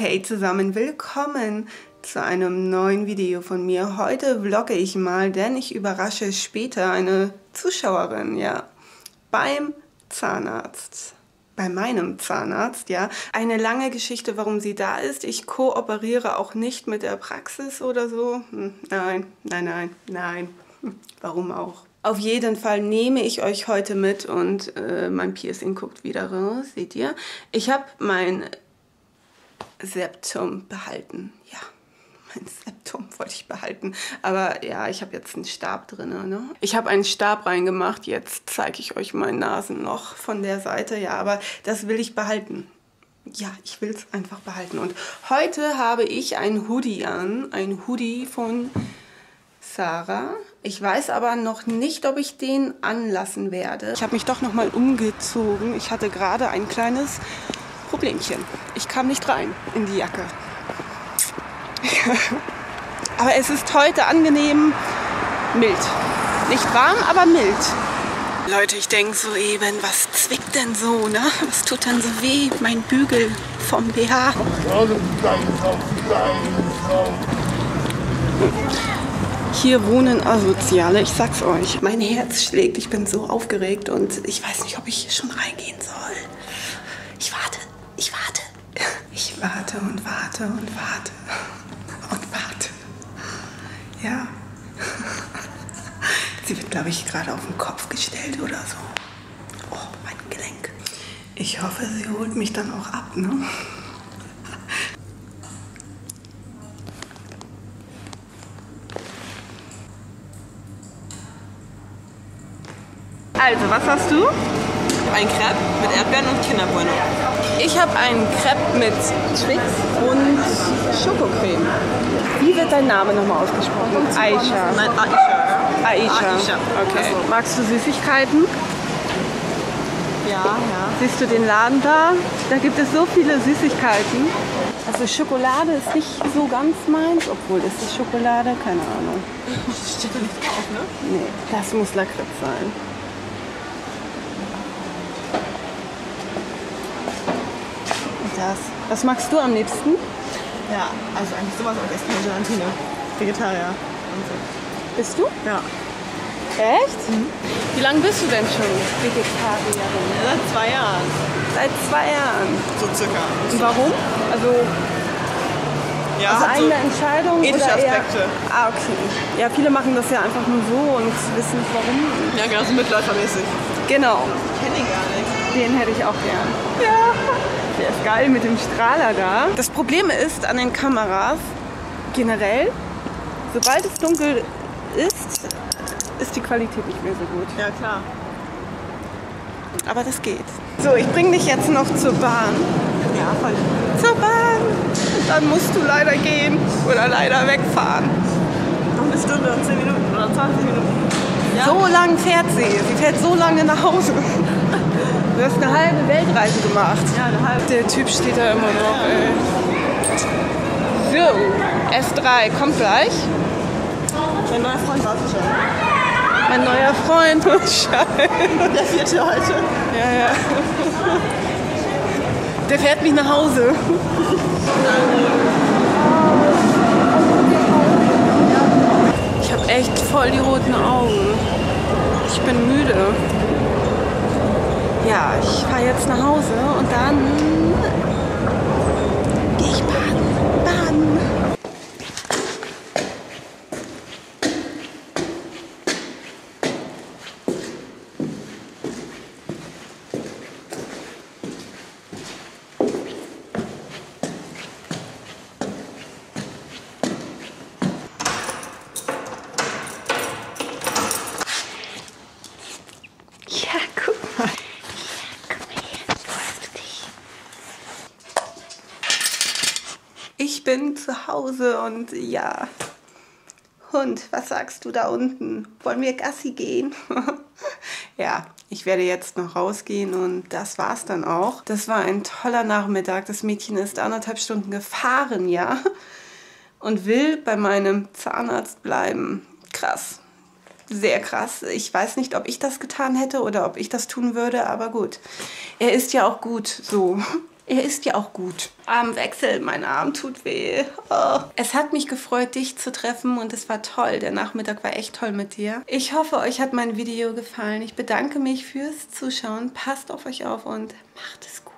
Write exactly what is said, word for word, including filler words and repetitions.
Hey zusammen, willkommen zu einem neuen Video von mir. Heute vlogge ich mal, denn ich überrasche später eine Zuschauerin, ja, beim Zahnarzt. Bei meinem Zahnarzt, ja. Eine lange Geschichte, warum sie da ist. Ich kooperiere auch nicht mit der Praxis oder so. Hm, nein, nein, nein, nein. Hm, warum auch? Auf jeden Fall nehme ich euch heute mit und äh, mein Piercing guckt wieder raus, seht ihr? Ich habe mein Septum behalten, ja. Mein Septum wollte ich behalten, aber ja, ich habe jetzt einen Stab drin. Ne? Ich habe einen Stab reingemacht, jetzt zeige ich euch mein Nasenloch von der Seite, ja, aber das will ich behalten. Ja, ich will es einfach behalten. Und heute habe ich ein Hoodie an, ein Hoodie von Sarah. Ich weiß aber noch nicht, ob ich den anlassen werde. Ich habe mich doch noch mal umgezogen. Ich hatte gerade ein kleines Problemchen. Ich kam nicht rein in die Jacke. Aber es ist heute angenehm mild. Nicht warm, aber mild. Leute, ich denke so eben, was zwickt denn so, ne? Was tut denn so weh? Mein Bügel vom B H. Hier wohnen Asoziale, ich sag's euch. Mein Herz schlägt, ich bin so aufgeregt und ich weiß nicht, ob ich hier schon reingehen soll. Ich warte, ich warte. Ich warte und warte und warte und warte. Ja. Sie wird, glaube ich, gerade auf den Kopf gestellt oder so. Oh, mein Gelenk. Ich hoffe, sie holt mich dann auch ab, ne? Also, was hast du? Ein Crepe mit Erdbeeren und Kinderbueno. Ich habe einen Crepe mit Twix und Schokocreme. Wie wird dein Name nochmal ausgesprochen? Aisha. Nein, Aisha. Aisha. Aisha. Okay. Also. Magst du Süßigkeiten? Ja, ja. Siehst du den Laden da? Da gibt es so viele Süßigkeiten. Also Schokolade ist nicht so ganz meins, obwohl ist das Schokolade? Keine Ahnung. Steht da nicht drauf, ne? Nee, das muss Lakritz sein. Das. Was magst du am liebsten? Ja, also eigentlich sowas, aber ich esse keine Gelatine. Vegetarier. Und so. Bist du? Ja. Echt? Mhm. Wie lange bist du denn schon Vegetarierin? Ja, seit zwei Jahren. Seit zwei Jahren. So circa. Und warum? Also, ja, also so eigene Entscheidung ethische oder eher? Aspekte. Ah, okay. Ja, viele machen das ja einfach nur so und wissen nicht warum. Ja, genau, so mitläufermäßig. Genau. Ich kenne den gar nicht. Den hätte ich auch gern. Ja. Der ist geil mit dem Strahler da. Das Problem ist an den Kameras generell, sobald es dunkel ist, ist die Qualität nicht mehr so gut. Ja, klar. Aber das geht. So, ich bringe dich jetzt noch zur Bahn. Ja, voll. Zur Bahn. Und dann musst du leider gehen oder leider wegfahren. Noch eine Stunde und zehn Minuten oder zwanzig Minuten. Ja. So lang fährt sie. Sie fährt so lange nach Hause. Du hast eine halbe Weltreise gemacht. Ja, eine halbe. Der Typ steht da immer noch, ey. So, S drei kommt gleich. Mein neuer Freund wartet schon. Mein neuer Freund. Scheiße. Der vierte heute. Ja, ja. Der fährt mich nach Hause. Ich habe echt voll die roten Augen. Ich bin müde. Ja, ich fahre jetzt nach Hause und dann gehe ich baden. Baden. Ja, guck mal. Ich bin zu Hause und ja. Hund, was sagst du da unten? Wollen wir Gassi gehen? Ja, ich werde jetzt noch rausgehen und das war's dann auch. Das war ein toller Nachmittag. Das Mädchen ist anderthalb Stunden gefahren, ja. Und will bei meinem Zahnarzt bleiben. Krass. Sehr krass. Ich weiß nicht, ob ich das getan hätte oder ob ich das tun würde, aber gut. Er ist ja auch gut so. Er ist ja auch gut. Armwechsel, mein Arm tut weh. Oh. Es hat mich gefreut, dich zu treffen und es war toll. Der Nachmittag war echt toll mit dir. Ich hoffe, euch hat mein Video gefallen. Ich bedanke mich fürs Zuschauen. Passt auf euch auf und macht es gut.